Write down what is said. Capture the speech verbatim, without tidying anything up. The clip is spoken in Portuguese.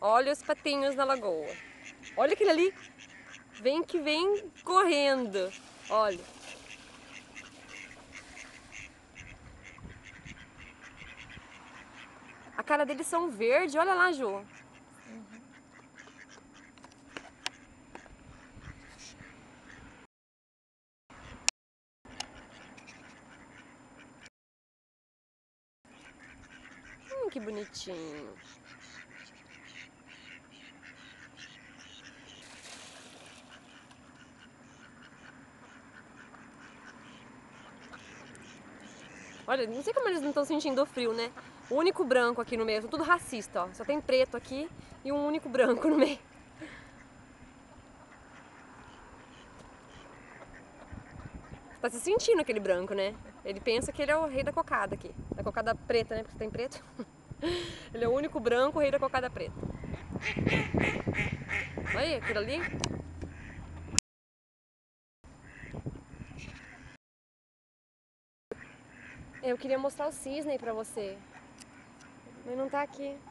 Olha os patinhos na lagoa. Olha aquele ali. Vem que vem correndo. Olha. A cara deles são verde. Olha lá, Ju. Uhum. Hum, que bonitinho. Olha, não sei como eles não estão sentindo o frio, né? O único branco aqui no meio, tudo racista, ó. Só tem preto aqui e um único branco no meio. Tá se sentindo aquele branco, né? Ele pensa que ele é o rei da cocada aqui. Da cocada preta, né? Porque tem preto. Ele é o único branco, o rei da cocada preta. Olha aquilo ali. Eu queria mostrar o cisne pra você. Mas não tá aqui.